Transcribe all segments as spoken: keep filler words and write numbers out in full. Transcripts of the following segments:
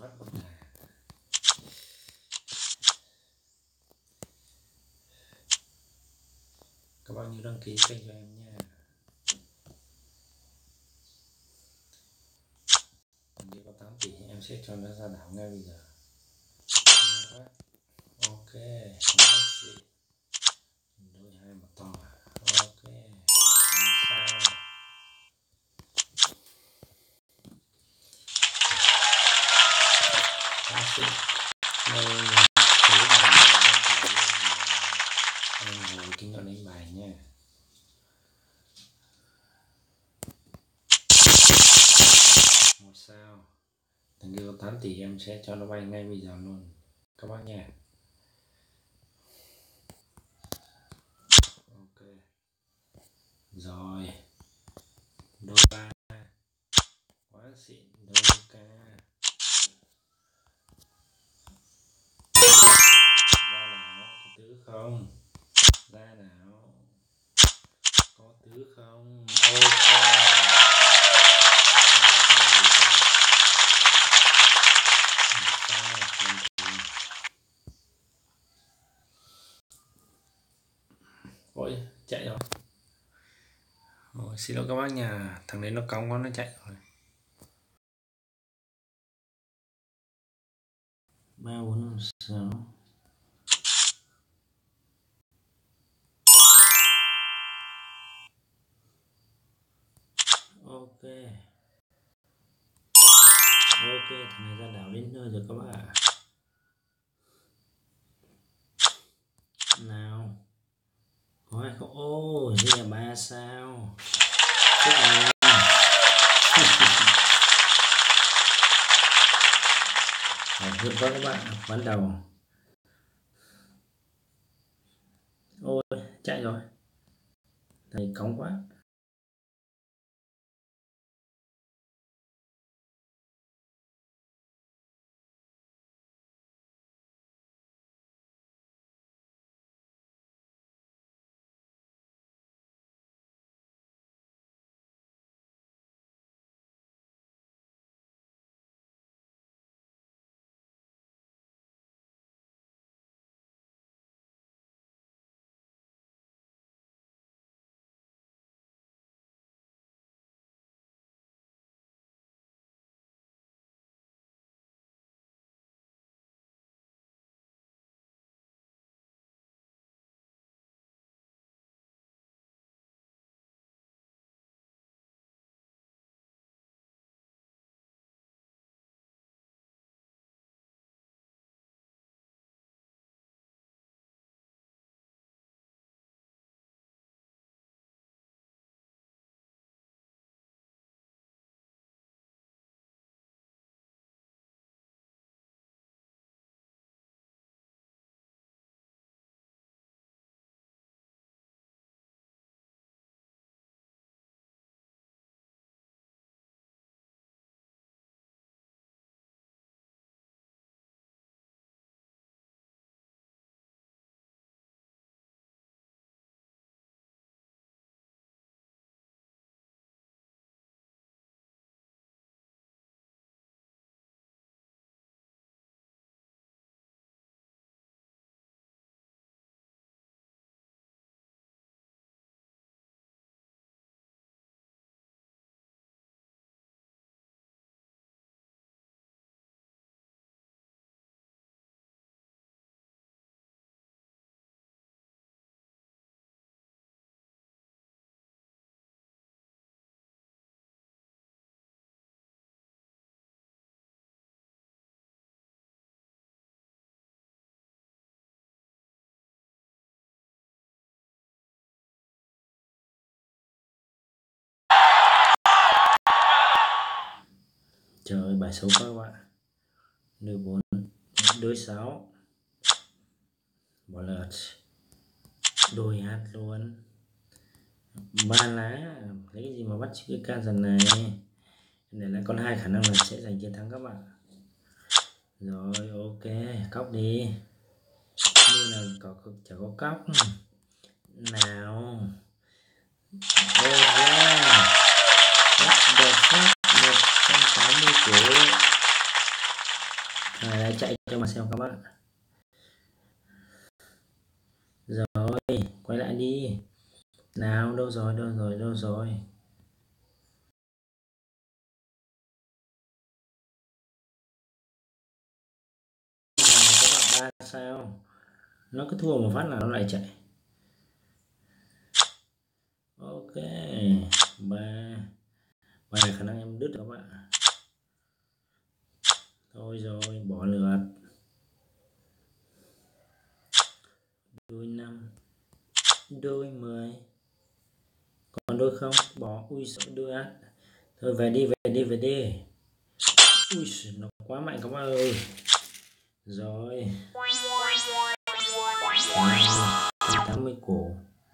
mắt con gà. Các bạn nhớ đăng ký kênh cho em nha. Nếu có tám tỷ em sẽ cho nó ra đảo ngay bây giờ. Ok, đôi hai mặt to. Ok, sao bác sĩ đây mình thử bài ngồi kinh nghiệm đánh bài nha. Một sao thằng kia có tám tỷ em sẽ cho nó bay ngay bây giờ luôn các bác nha. Ok rồi, đôi ba quá xịn, đôi ca ra nào, có tứ không, ra nào có tứ không. Ok ôi chạy rồi. Ôi, xin lỗi các bác nhà, thằng đấy nó cong quá nó chạy rồi. Ba bốn năm sáu ok ok thằng này ra đảo đến nơi rồi các bạn ạ. Nào có hay không? Ôi đây là ba sao. Chúc mừng. Hiệu quá các bạn, bắt đầu. Ôi chạy rồi, thầy cống quá. Trời ơi bài số các bạn. Đôi bốn đôi sáu bỏ lợt, đôi hát luôn, ba lá. Lấy cái gì mà bắt chữ cái can dần này để lại con hai, khả năng là sẽ giành chiến thắng các bạn. Rồi ok cóc đi, như là có chả có cóc nào. Ô ra what the fuck, một trăm tám mươi triệu. này lại chạy cho mà xem các bạn. Rồi quay lại đi nào, đâu rồi đâu rồi đâu rồi các bạn. Ba sao nó cứ thua một phát là nó lại chạy. Ok, ba ba khả năng em đứt các bạn. Thôi rồi bỏ lượt. Đôi năm, đôi mười, còn đôi không bỏ. Ui sợ đôi á. Thôi về đi về đi về đi. Ui nó quá mạnh các bạn ơi. Rồi tám mươi cổ.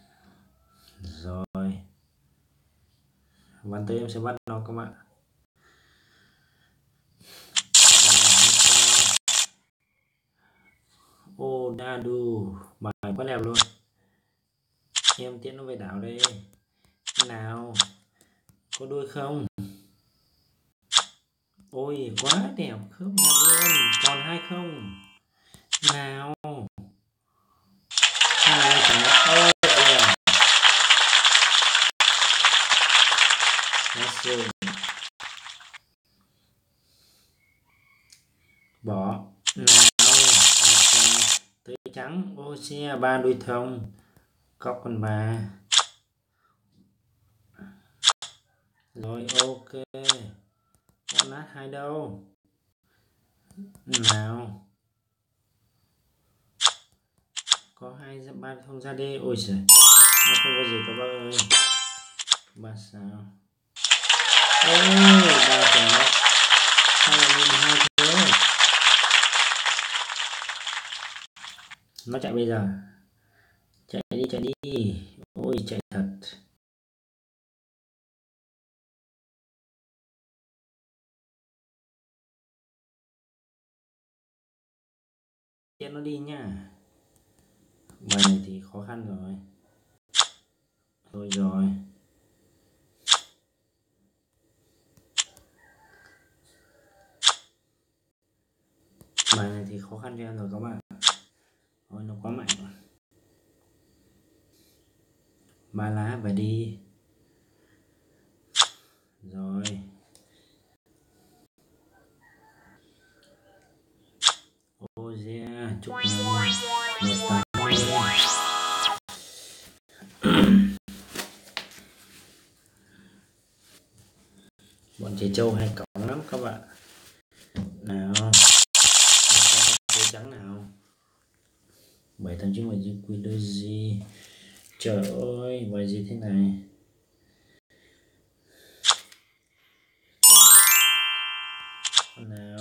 Rồi ván tới em sẽ bắt nó các bạn. Ô đa đu bài quá đẹp luôn. Em tiến nó về đảo đây nào, có đôi không? Ôi quá đẹp, khớp nhạc luôn. Còn hai không nào. Hai chẳng ơi đẹp. Rồi. Bỏ nào. Tới trắng. Ô xe ba đuôi thông, cọc con bà. Rồi ok, con nát hai đâu nào, có hai ba thông ra đi. Ôi giời nó không có gì các bác ơi. Ba sao. Ôi ba chẳng mất hai là nhìn hai thế. Nó chạy bây giờ, chạy đi chạy đi. Ôi chạy thật. Chết nó đi nha. Bài này thì khó khăn rồi. Thôi rồi bài này thì khó khăn cho em rồi các bạn. Ôi nó quá mạnh rồi. Ba lá về đi. Rồi ô yeah, chúc mừng một tám mươi. Bọn trẻ trâu hay cõng lắm các bạn. Nào chơi trắng nào. Bảy thằng chứ mà gì quy đôi gì. Trời ơi bài gì thế này. Nào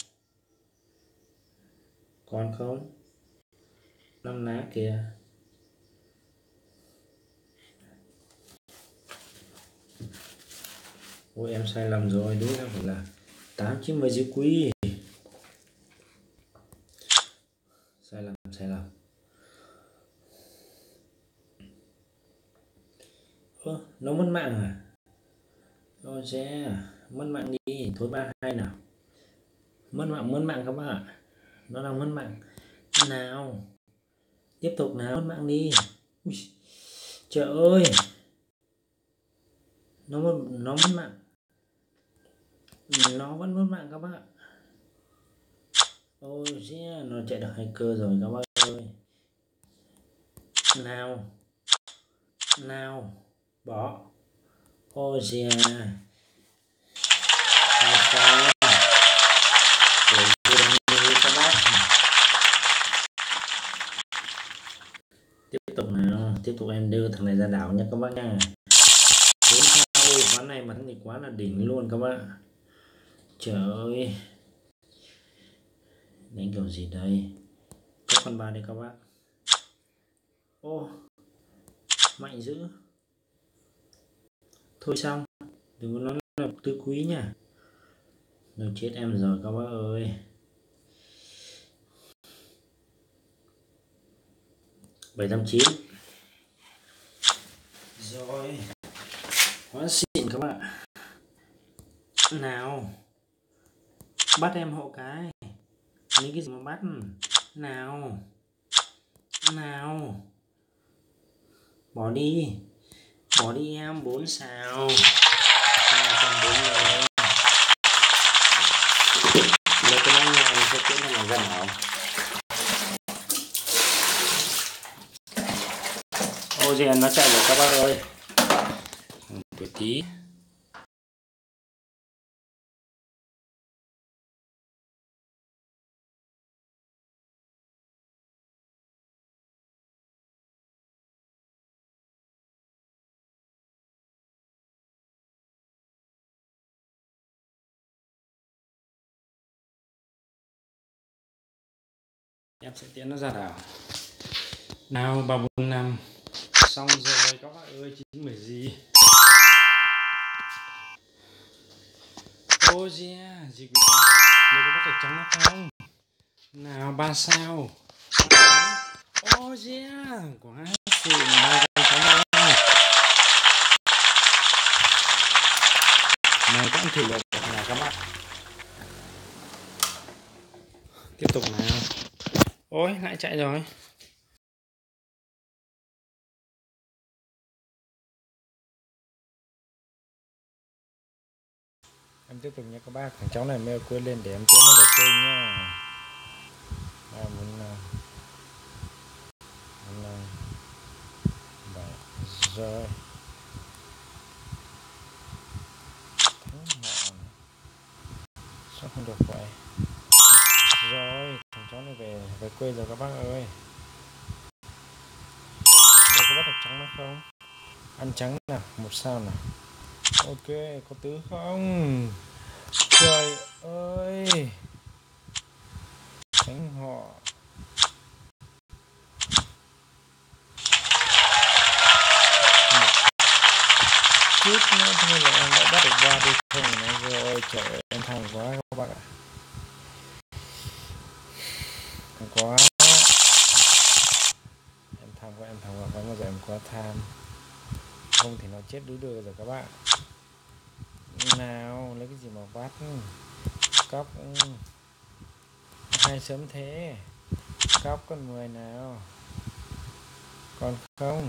còn không, năm lá kìa. Ôi em sai lầm rồi, đúng ra phải là tám chín mười dư quý. Sai lầm sai lầm. Ơ nó mất mạng à. Ôi xe mất mạng đi. Thôi ba hai nào. Mất mạng mất mạng các bạn ạ. Nó đang mất mạng nào. Tiếp tục nào, mất mạng đi. Ui, trời ơi nó mất nó mất mạng, nó vẫn mất mạng các bạn. Ôi yeah, nó chạy được hacker rồi các bạn ơi. Nào nào bỏ. Ôi yeah. Tiếp tục nào, tiếp tục em đưa thằng này ra đảo nha các bác nha. Ôi quán này mà thằng này quá là đỉnh luôn các bạn. Trời ơi đánh kiểu gì đây. Có con ba đây các bác. Ô mạnh dữ. Thôi xong đừng có nói là tứ quý nha. Nó chết em rồi các bác ơi. Bảy trăm chín. Rồi quá xịn các bạn. Nào bắt em hộ cái. Lấy cái gì mà bắt? Nào nào, bỏ đi, bỏ đi em. Bốn sao, hai trăm bốn mươi. Lấy cái này nhà mình sẽ tiến hành là gần ảo. Ô Gen nó chạy rồi các bác ơi. Một tí. Em sẽ tiến nó ra đảo. Nào ba bốn năm. Xong rồi các bác ơi, chín mươi gì. Ô yeah, gì quý quá. Lấy có bắt được trắng nó không? Nào ba sao. Ô yeah, quá xịn. Đây con trắng này. Này các anh thử lượt là các bạn. Tiếp tục nào. Ôi lại chạy rồi. Em tiếp tục nha các bác. Thằng cháu này mê quên lên để em tiến nó vào chơi nha. Ba bốn năm năm bảy rồi. Thắng họ này. Sao không được vậy? Rồi thằng cháu này về về quê rồi các bác ơi. Đây có bắt được trắng nó không? Ăn trắng nào, một sao nào. Ok, có tứ không? Trời ơi, thánh họ. Chút nữa thôi là em đã bắt được ba đi không nữa rồi. Trời ơi, em tham quá các bạn ạ. Tham quá. Em tham quá, em tham quá, không bao giờ em quá tham. Không thì nó chết đứa đưa rồi các bạn. Nào, lấy cái gì mà bắt? Cóc. Hai sớm thế. Cóc con mười nào. Còn không.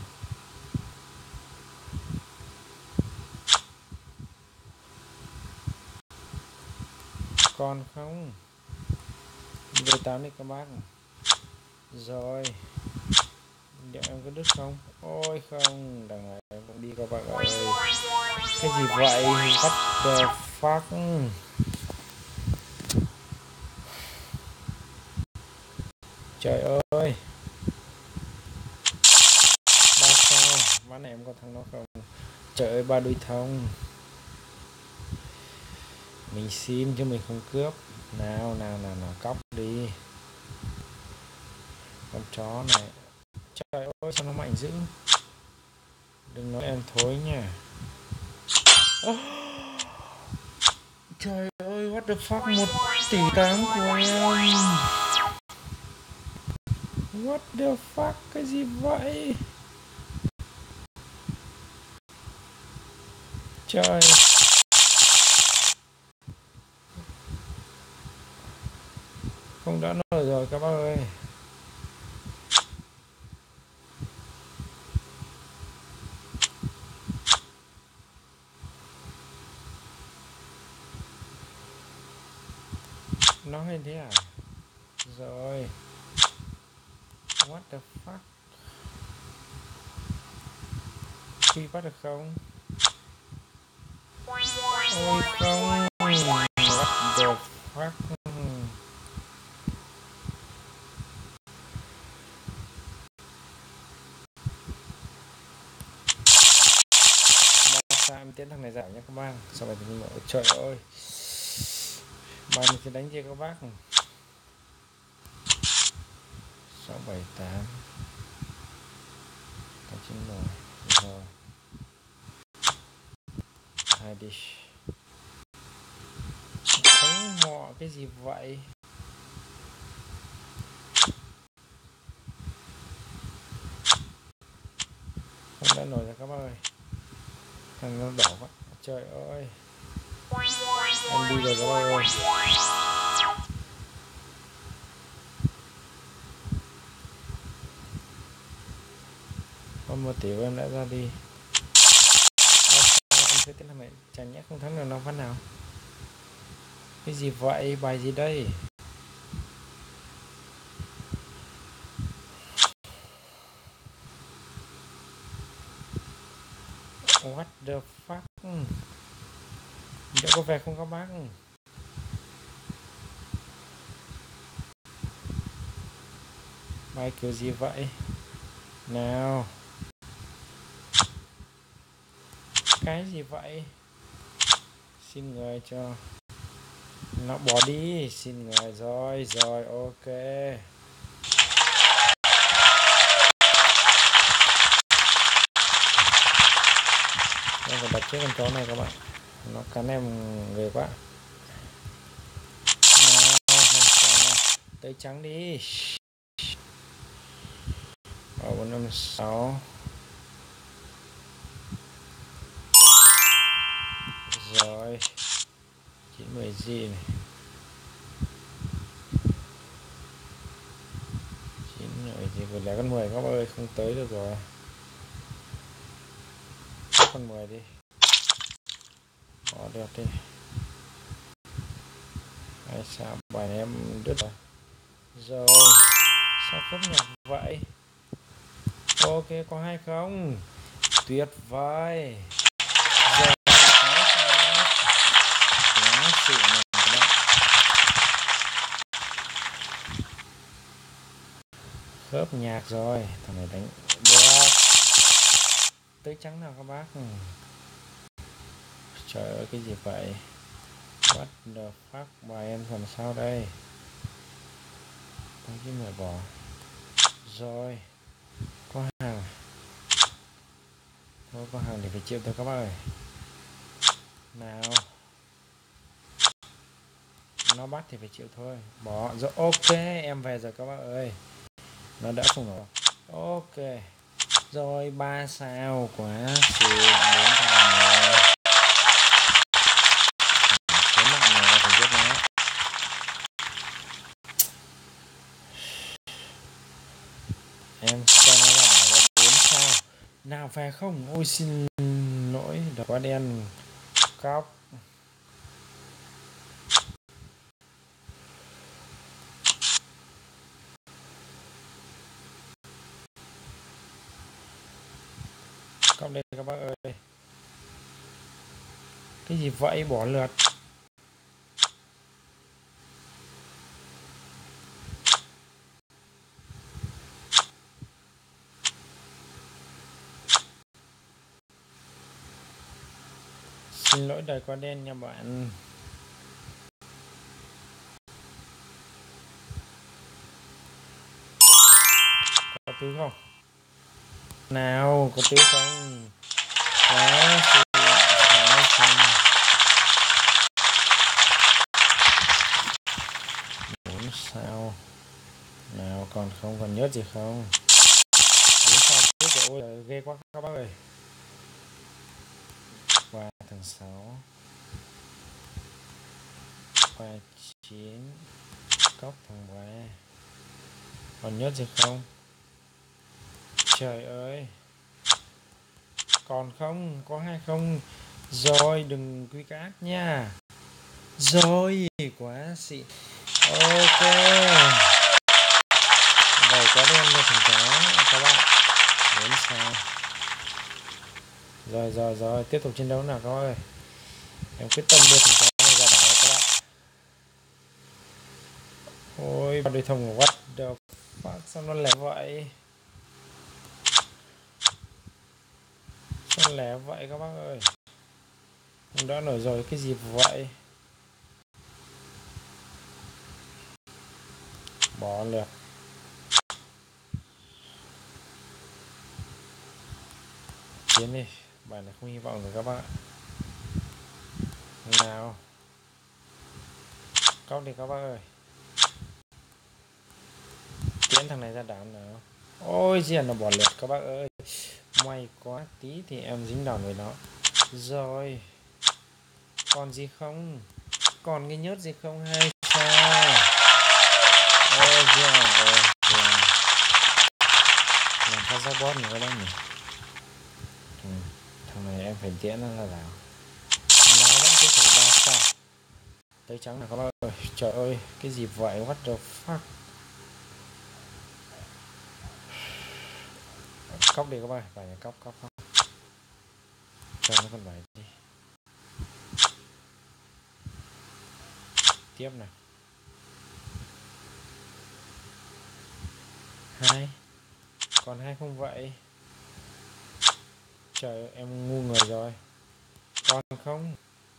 Còn không. Về tám đi các bác. Rồi. Liệu em có đứt không? Ôi không. Đằng này em cũng đi các bạn ơi. Cái gì vậy? What the fuck? Trời ơi. Ba sao? Ván này em có thằng nó không? Trời ơi, ba đuôi thông. Mình xin chứ mình không cướp. Nào nào nào nào, cóc đi. Con chó này. Trời ơi, sao nó mạnh dữ. Đừng nói em thối nha. Oh, trời ơi, what the fuck. Một tỷ tám của em. What the fuck. Cái gì vậy? Trời. Không đã nổi rồi các bác ơi. Nó lên thế à? Rồi. What the fuck. Quy bắt được không? Ôi không. What the fuck. Sao em tiến thằng này giảm nhé các bác. Sao vậy thì mình bảo trời ơi. Bài mình sẽ đánh chia các bác. Sáu bảy tám. Tám chín rồi. Rồi. Hai đi. Thắng họ cái gì vậy? Không đã nổi rồi các bác ơi. Thằng nó đỏ quá. Trời ơi. Em đi rồi các bác ơi. Con một tỷ của em đã ra đi. Em thấy thế là mẹ chẳng nhẽ không thắng được năm phát nào. Cái gì vậy? Bài gì đây? What the fuck? Đã có vẻ không các bác. Bài kiểu gì vậy? Nào. Cái gì vậy? Xin người cho. Nó bỏ đi. Xin người rồi. Rồi ok. Em phải đặt trước con chó này các bạn. Nó cắn em ghê quá. Nào, tới trắng đi. bốn năm sáu. Rồi. chín mười gì này. chín mười gì vừa lẻ con mười các bạn ơi, không tới được rồi. Con mười đi. Bỏ được đi. Hay sao bài này em đứt rồi. Rồi. Sao khớp nhạc vậy? Ok, có hay không? Tuyệt vời. Rồi. Quá xịn này các bạn. Khớp nhạc rồi. Thằng này đánh được. Tới trắng nào các bác. Trời ơi cái gì vậy? What the fuck? Bài em làm sao đây? Có cái người bỏ. Rồi. Có hàng. Thôi có hàng thì phải chịu thôi các bác ơi. Nào. Nó bắt thì phải chịu thôi. Bỏ. Rồi ok. Em về rồi các bác ơi. Nó đã không nổi. Ok. Rồi ba sao. Quá xịn. bốn thằng rồi. Số nặng này phải giết nó. Em cho nó ra đảo ra bốn sao. Nào về không? Ôi xin lỗi. Đã quá đen. Cóc. Cóc đây các bác ơi. Cái gì vậy? Bỏ lượt. Xin lỗi đời quá đen nha bạn. Có tứ không? Nào, có tứ không? Quá xịn. Quá xịn. bốn sao. Nào còn không, còn nhớ gì không? bốn sao tiếp rồi. Ôi ghê quá các bác ơi. Qua thằng sáu. Qua chín. Cốc thằng ba. Còn nhớ gì không? Trời ơi. Còn không? Có hay không? Rồi đừng quy cát nha. Rồi quá xịn. Ok. Rồi có đen cho thằng chó các bạn. bốn sao. Rồi rồi rồi. Tiếp tục chiến đấu nào các bạn ơi. Em quyết tâm đưa thằng chó này ra đảo các bạn. Ôi ba đôi thông của what the fuck. Sao nó lẻ vậy? Sao lẻ vậy các bác ơi? Không đã nổi rồi. Cái gì vậy? Bỏ lượt. Chiến đi. Bài này không hy vọng rồi các bạn. Nào. Cóc đi các bác ơi. Tiến thằng này ra đảo nào. Ôi giời, nó bỏ lượt các bác ơi. May quá, tí thì em dính đòn với nó. Rồi. Còn gì không? Còn cái nhớt gì không hay sao? Ôi giời ơi. Làm phát ra bot nữa đây nhỉ. Thằng này em phải tiễn nó ra đảo. Nó vẫn cứ thủ ba sao. Tây trắng là các bác ơi. Trời ơi, cái gì vậy? What the fuck? Cóc đi các bác, bài này cóc cóc cóc. Cho nó con bài đi. Tiếp nào. Hai. Còn hai không vậy. Trời ơi, em ngu người rồi. Còn không.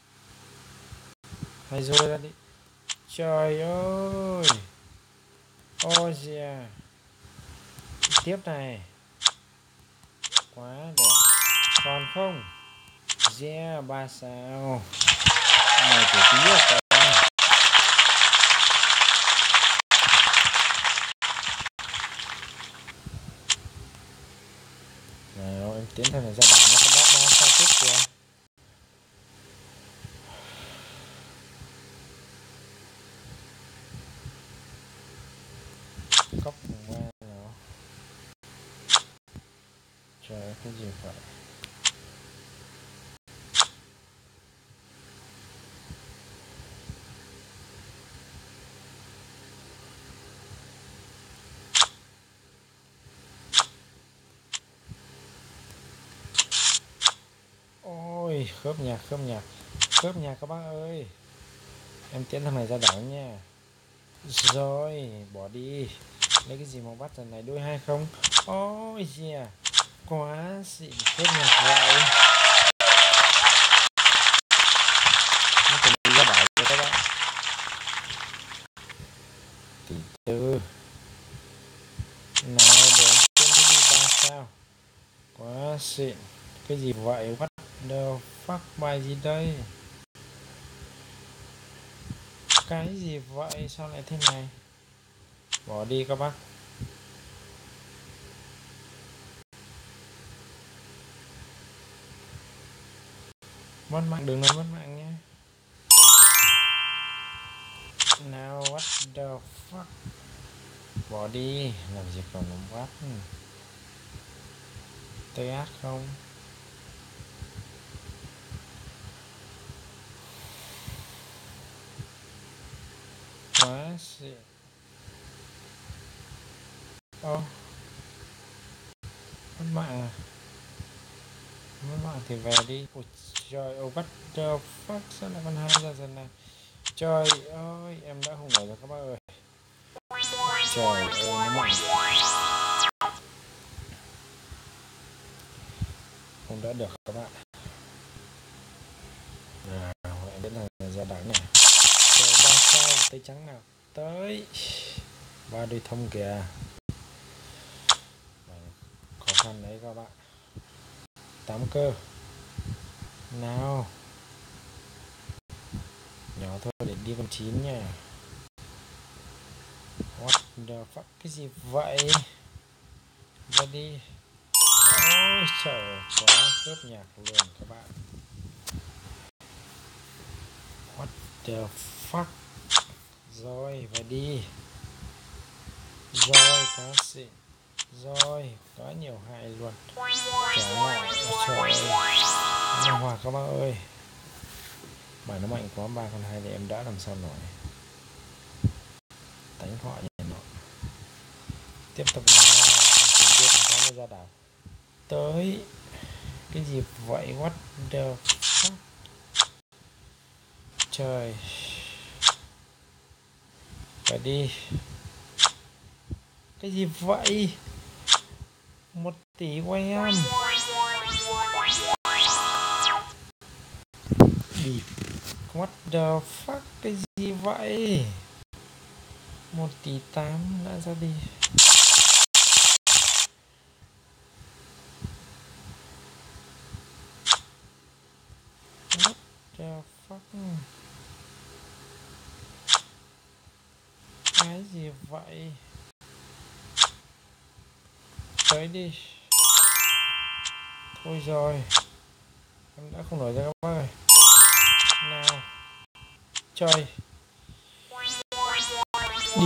Hay rồi ra đi. Trời ơi. Ôi dìa. Tiếp này. Quá đẹp. Còn không. Yeah, ba sao. Này của tí à con. Nào em tiến thằng này ra bảng nó có bác ba sao tiếp kìa. Cốc thằng ba nào. Trời, cái gì vậy? Ôi, khớp nhạc, khớp nhạc. Khớp nhạc các bác ơi. Em tiến thằng này ra đảo nha. Rồi, bỏ đi. Lấy cái gì mà bắt lần này đôi hai không. Ôi yeah. Quá xịn, khớp nhạc vậy. Nó cần đi ra đảo rồi các bạn. Tỷ tư. Nào để em tiến cái đi ba sao. Quá xịn. Cái gì vậy? What the fuck, bài gì đây? Cái gì vậy? Sao lại thế này? Bỏ đi các bác. Mất mạng, đừng nói mất mạng nhé. Nào, what the fuck. Bỏ đi. Làm gì còn nó bắt. Tê át không? Quá xịn. Ô oh. Mất mạng à? Mất mạng thì về đi. Ôi trời ơi, what the fuck. Sao lại con hai ra dần này? Trời ơi, em đã không nổi rồi các bác ơi. Trời ơi, nó mạnh. Không đỡ được các bạn. Nào, em biết là ra đắng này. Trời, ba sao, tay trắng nào. Tới. Ba đôi thông kìa. Khó khăn đấy các bạn. Tám cơ. Nào. Nhỏ thôi để đi con chín nha. What the fuck, cái gì vậy? Ra đi. Ôi trời, quá khớp nhạc luôn các bạn. What the fuck. Rồi, về đi. Rồi, quá xịn. Rồi, quá nhiều hại luôn. Trả lại. Trời ơi. Nó hòa các bác ơi. Bài nó mạnh quá, ba con hai thì em đã làm sao nổi. Đánh họ nhỉ nó. Tiếp tục nào. Không biết thằng nó ra đảo. Tới. Cái gì vậy? What the fuck. Trời. Phải đi. Cái gì vậy? Một tỷ quay em. Đi. What the fuck. Cái gì vậy? Một tỷ tám đã ra đi. What the fuck. Cái gì vậy? Tới đi. Thôi rồi. Em đã không nổi ra các bác ơi. Nào. Chơi. Đi.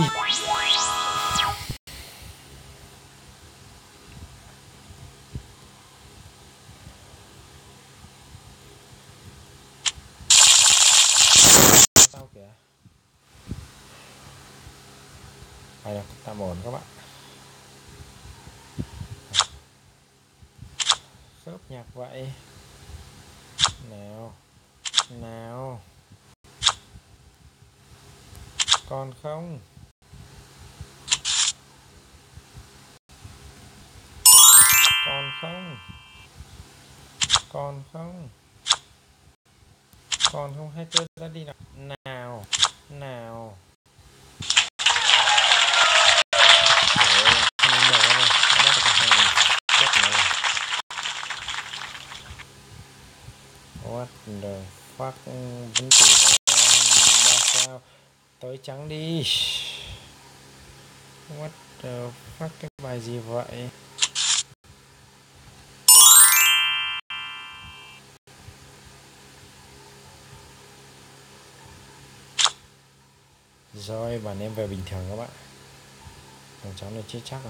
Bài đọc tạm ổn các bạn. Khớp nhạc vậy. Nào. Nào. Còn không? Còn không? Còn không? Còn không, hay tôi ra đi nào. Nào. Nào. What the fuck, vẫn chỉ ba sao. Tới trắng đi. What the fuck, cái bài gì vậy? Rồi bản em về bình thường các bạn. Thằng cháu này chết chắc rồi.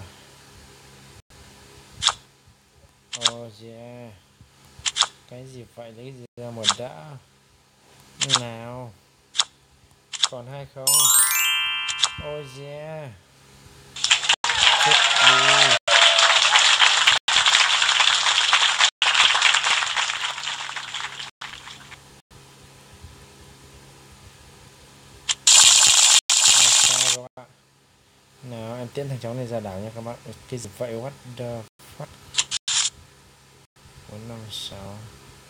Oh yeah. Cái gì vậy, lấy gì ra một đã. Nào. Còn hay không? Oh yeah. Chết đi. Sao các bạn? Nào em tiễn thằng cháu này ra đảo nha các bạn. Cái gì vậy, what the fuck. Bốn năm sáu.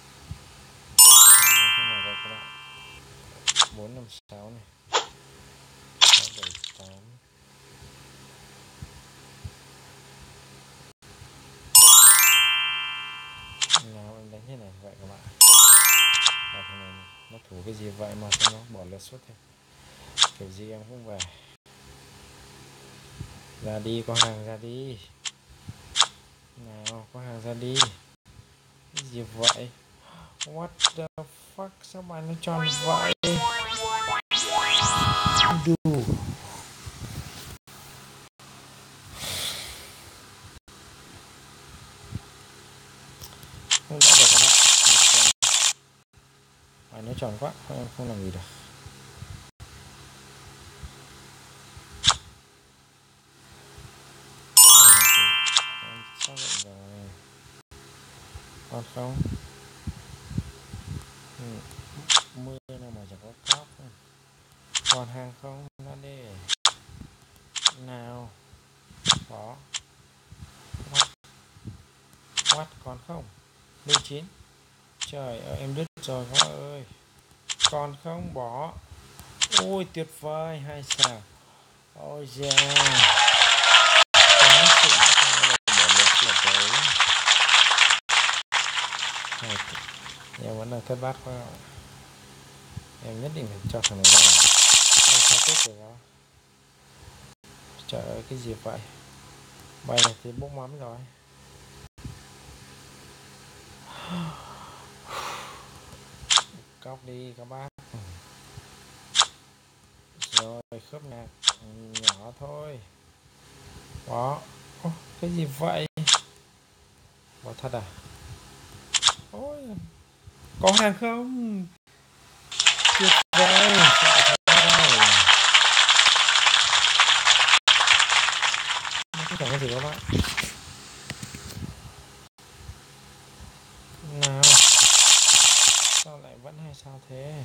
Thế nào đây các bạn? Bốn năm sáu này. Sáu bảy tám. Nào em đánh thế này vậy các bạn. À, thằng này nó thủ cái gì vậy mà nó bỏ lượt suốt thế. Kiểu gì em cũng về. Ra đi, có hàng ra đi. Nào, có hàng ra đi. Cái gì vậy? What the fuck, sao bài nó tròn vậy? Đù. Không đã được các bạn. Bài nó tròn quá, không, không làm gì được. Sao vậy rồi? Còn không? Ừ. Mưa nào mà chẳng có cóc. Còn hàng không? Ra đi. Nào. Có. What? What? Còn không? Lưu chín. Trời ơi, em đứt rồi các bạn ơi. Còn không? Bỏ. Ôi tuyệt vời, hai sao. Ôi da. Quá xịn. Bỏ lượt là tới. Em vẫn đang thất bát quá. Em nhất định phải cho thằng này ra làm. Em sao tốt rồi đó. Trời ơi, cái gì vậy? Bài này thì bốc mắm rồi. Cóc đi các bác. Rồi khớp nhạc nhỏ thôi. Đó. Ô, cái gì vậy? Bỏ thật à? Ôi, có hàng không? Tuyệt vời. Không chẳng có gì các bạn. Nào. Sao lại vẫn hay sao thế?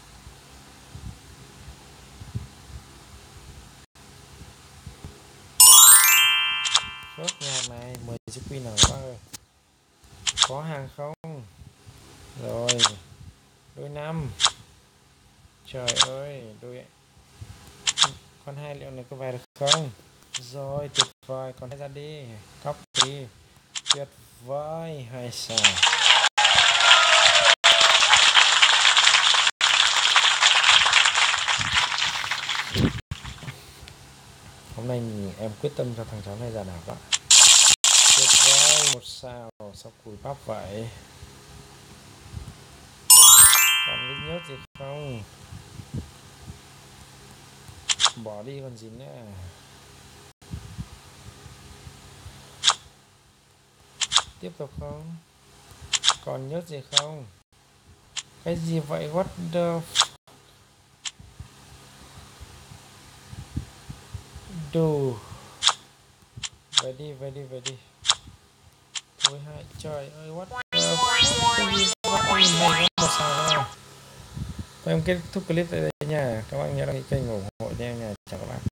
Khớp nhạc này mười chiếc pin nào các ơi. Có hàng không? Rồi. Đôi năm. Trời ơi, đôi con hai liệu này có về được không? Rồi, tuyệt vời, con hai ra đi. Copy. Tuyệt vời, hai sao. Hôm nay em quyết tâm cho thằng cháu này ra đảo đó. Tuyệt vời, một sao. Sao cùi bắp vậy? Còn lít nhớt gì không? Bỏ đi còn gì nữa. Tiếp tục không? Còn nhớt gì không? Cái gì vậy? What the Đù. Về đi, về đi, về đi. Thôi hai, trời ơi, what the fuck? Cái gì vậy? Mày có một sao đâu. Thôi em kết thúc clip tại đây nha. Các bạn nhớ đăng ký kênh ủng hộ cho em nha. Chào các bạn.